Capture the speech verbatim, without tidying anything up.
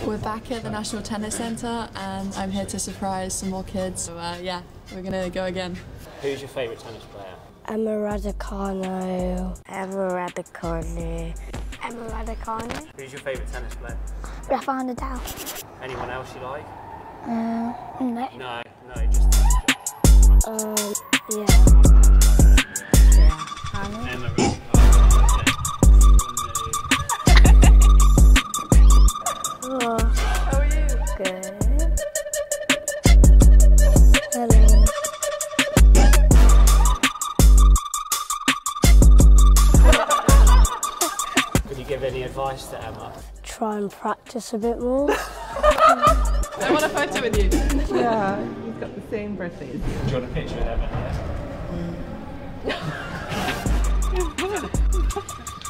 We're back at the National Tennis Centre and I'm here to surprise some more kids. So uh, yeah, we're gonna go again. Who's your favourite tennis player? Emma Raducanu. Emma Raducanu. Emma Raducanu. Who's your favourite tennis player? Rafael Nadal. Anyone else you like? Uh, no. No, no, just... Um, yeah. Yeah. Emma Raducanu. Oh, How are you? good. Hello. Could you give any advice to Emma? Try and practice a bit more. I want a photo with you. Yeah, you've got the same birthdays. Do you want a picture with Emma? Yeah. Mm.